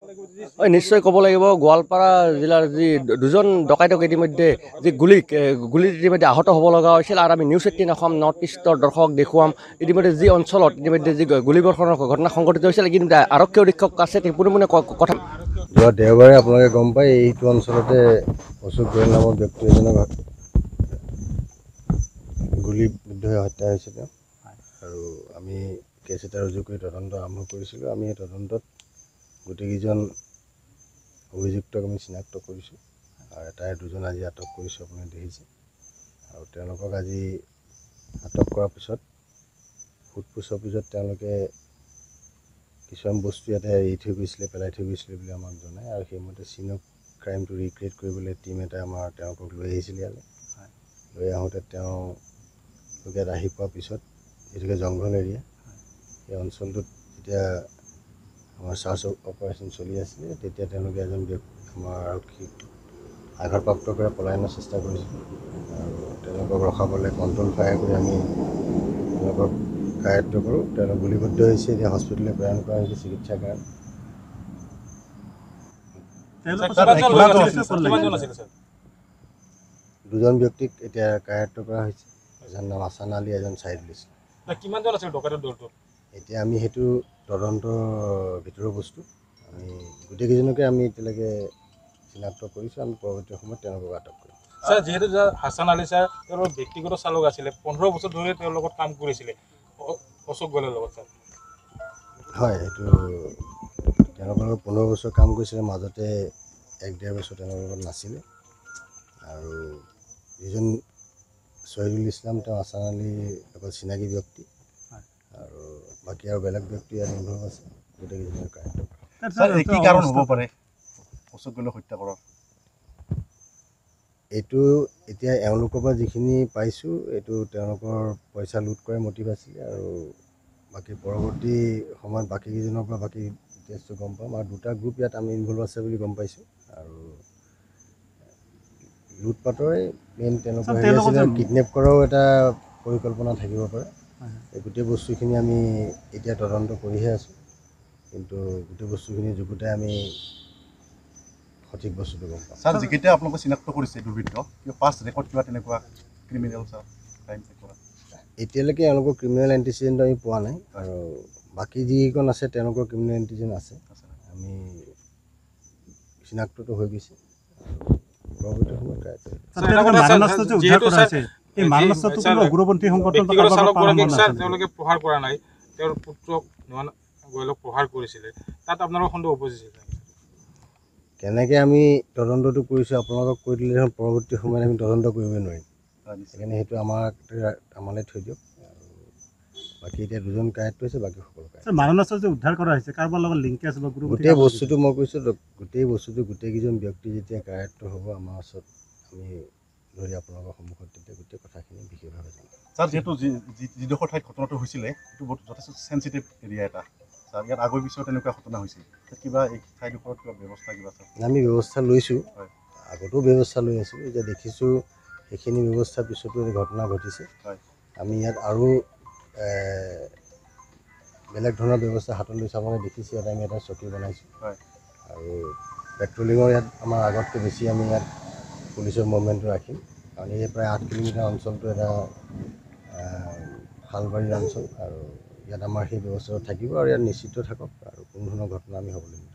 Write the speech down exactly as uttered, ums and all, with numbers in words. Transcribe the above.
হয় নিশ্চয় ক'ব লাগিব গোৱালপাৰা জিলাৰ যি দুজন ডকাইতক ইতিমধ্যে যি গুলী গুলীত ইতিমধ্যে আহত হ'ব লগা হৈছিল আৰু আমি নিউজ এইটিন অসম নৰ্থ ইষ্টৰ দৰ্শক দেখুৱাম ইতিমধ্যে যি অঞ্চলত ইতিমধ্যে যি গুলীবৰ্ষণৰ ঘটনা সংঘটিত হৈছিল কিন্তু আৰক্ষী অধীক্ষক আছে পোনে পোনে কথা যোৱা দেওবাৰে আপোনালোকে গম পায় এইটো অঞ্চলতে অশোক গোৱেল নামৰ ব্যক্তি এজনক গুলীবিদ্ধ হৈ হত্যা হৈছিল আৰু আমি কেছ এটা ৰুজু কৰি তদন্ত আৰম্ভ কৰিছিলোঁ। আমি এই তদন্তত গোটেইকেইজন অভিযুক্তক আমি চিনাক্ত কৰিছোঁ আৰু এটাই দুজন আজি আটক কৰিছোঁ আপুনি দেখিছে আৰু তেওঁলোকক আজি আটক কৰাৰ পিছত সোধপোছৰ পিছত তেওঁলোকে কিছুমান বস্তু ইয়াতে এৰি থৈ গৈছিলে পেলাই থৈ গৈছিলে বুলি আমাক জনায় আৰু সেইমতে চিনক ক্ৰাইমটো ৰিক্ৰিয়েট কৰিবলৈ টীম এটা আমাৰ তেওঁলোকক লৈ আহিছিলে ইয়ালৈ লৈ আহোঁতে তেওঁলোকে ইয়াত আহি পোৱাৰ পিছত যিটোকে জংঘল এৰিয়া সেই অঞ্চলটোত যেতিয়া আমাৰ চাৰ্চ অপাৰেশ্যন চলি আছিলে তেতিয়া তেওঁলোকে এজন আমাৰ আৰক্ষীক আঘাতপ্ৰাপ্ত কৰি পলায়নৰ চেষ্টা কৰিছিল আৰু তেওঁলোকক ৰখাবলৈ কণ্ট্ৰল ফায়াৰ কৰি আমি তেওঁলোকক কায়ত্ব কৰোঁ। তেওঁলোক গুলীবদ্ধ হৈছে এতিয়া হস্পিটেললৈ প্ৰেৰণ কৰা হৈছে চিকিৎসাৰ কাৰণে। দুজন ব্যক্তিক এতিয়া কায়ত্ব কৰা হৈছে, এজন নাম হাছান আলী, এজন ছাইদুল ইছলাম। কিমানজন আছিল ডকাইতৰ দলটোত? এতিয়া আমি সেইটো তদন্তৰ ভিতৰৰ বস্তু আমি গোটেইকেইজনকে আমি এতিয়ালৈকে চিনাক্ত কৰিছোঁ। আমি পৰৱৰ্তী সময়ত তেওঁলোকক আটক কৰিম। ছাৰ যিহেতু হাছান আলী ছাৰ তেওঁৰ ব্যক্তিগত চালক আছিলে, পোন্ধৰ বছৰ ধৰি তেওঁৰ লগত কাম কৰিছিলে অশোক গোৱেলৰ লগত। ছাৰ হয় এইটো তেওঁলোকৰ লগত পোন্ধৰ বছৰ কাম কৰিছিলে, মাজতে এক ডেৰ বছৰ তেওঁলোকৰ লগত নাছিলে আৰু যিজন শ্বহীদুল ইছলাম তেওঁ হাছান আলীৰ লগত চিনাকি ব্যক্তি আৰু বাকী আৰু বেলেগ ব্যক্তি ইয়াত ইনভলভ আছে। গোটেইকেইজনৰ কায়ত্ব কি কাৰণ হ'ব পাৰে অশোক গোৱেলক হত্যা কৰাৰ? এইটো এতিয়া এওঁলোকৰ পৰা যিখিনি পাইছোঁ এইটো তেওঁলোকৰ পইচা লুট কৰাৰ মটিভ আছিলে আৰু বাকী পৰৱৰ্তী সময়ত বাকীকেইজনৰ পৰা বাকী ডিটেইলছটো গম পাম আৰু দুটা গ্ৰুপ ইয়াত আমি ইনভলভ আছে বুলি গম পাইছোঁ আৰু লুটপাটৰে মেইন তেওঁলোকৰ হেৰি আছিলে, কিডনেপ কৰাও এটা পৰিকল্পনা থাকিব পাৰে। এই গোটেই বস্তুখিনি আমি এতিয়া তদন্ত কৰিহে আছোঁ কিন্তু গোটেই বস্তুখিনি যুগুতাই আমি সঠিক বস্তুটো গম পাম। ছাৰ যিকেইটা আপোনালোকে চিনাক্ত কৰিছে দুৰ্বৃত্ত কিবা পাষ্ট ৰেকৰ্ড কিবা তেনেকুৱা ক্ৰিমিনেল ছাৰ ক্ৰাইম কৰা? এতিয়ালৈকে এওঁলোকৰ ক্ৰিমিনেল এণ্টিচিডেণ্ট আমি পোৱা নাই আৰু বাকী যিকেইখন আছে তেওঁলোকৰ ক্ৰিমিনেল এণ্টিচিডেণ্ট আছে। আমি চিনাক্তটো হৈ গৈছে পৰৱৰ্তী সময়ত তেওঁলোকে প্ৰহাৰ কৰা নাই, তেওঁৰ পুত্ৰক গোৱেলক প্ৰহাৰ কৰিছিলে, তাত আপোনালোকৰ সন্দেহ উপজিছিল? কেনেকৈ আমি তদন্তটো কৰিছোঁ আপোনালোকক কৈ দিলে দেখোন পৰৱৰ্তী সময়ত আমি তদন্ত কৰিবই নোৱাৰিম। সেইকাৰণে সেইটো আমাক আমালৈ থৈ দিয়ক আৰু বাকী এতিয়া দুজন কায়ত্ব হৈছে, বাকী সকলো মাননাস্ত্ৰ যে উদ্ধাৰ কৰা হৈছে কাৰোবাৰ লগত লিংক আছে বা গোটেই বস্তুটো মই কৈছোঁ গোটেই বস্তুটো গোটেইকেইজন ব্যক্তি যেতিয়া কায়ত্ব হ'ব আমাৰ ওচৰত আমি ধৰি আপোনালোকৰ সন্মুখত তেতিয়া গোটেই কথাখিনি বিশেষভাৱে জানিম। ছাৰ যিহেতু যিডোখৰ ঠাইত ঘটনাটো হৈছিলে সেইটো যথেষ্ট চেঞ্চিটিভ এৰিয়া এটা, ছাৰ ইয়াত আগৰ পিছত তেনেকুৱা ঘটনা হৈছিল, কিবা এই ঠাইডোখৰত কিবা ব্যৱস্থা কিবা ছাৰ? আমি ব্যৱস্থা লৈছোঁ, আগতেও ব্যৱস্থা লৈ আছোঁ, এতিয়া দেখিছোঁ সেইখিনি ব্যৱস্থাৰ পিছতো এই ঘটনা ঘটিছে। আমি ইয়াত আৰু বেলেগ ধৰণৰ ব্যৱস্থা হাতত লৈছোঁ। আপোনালোকে দেখিছে ইয়াত আমি এটা চকী বনাইছোঁ আৰু পেট্ৰলিঙৰ ইয়াত আমাৰ আগতকৈ বেছি আমি ইয়াত পুলিচৰ মুভমেণ্টটো ৰাখিম কাৰণ এই প্ৰায় আঠ কিলোমিটাৰ অঞ্চলটো এটা হালবাৰী অঞ্চল আৰু ইয়াত আমাৰ সেই ব্যৱস্থাটো থাকিব আৰু ইয়াত নিশ্চিত থাকক আৰু কোনো ধৰণৰ ঘটনা আমি হ'বলৈ নিদিওঁ।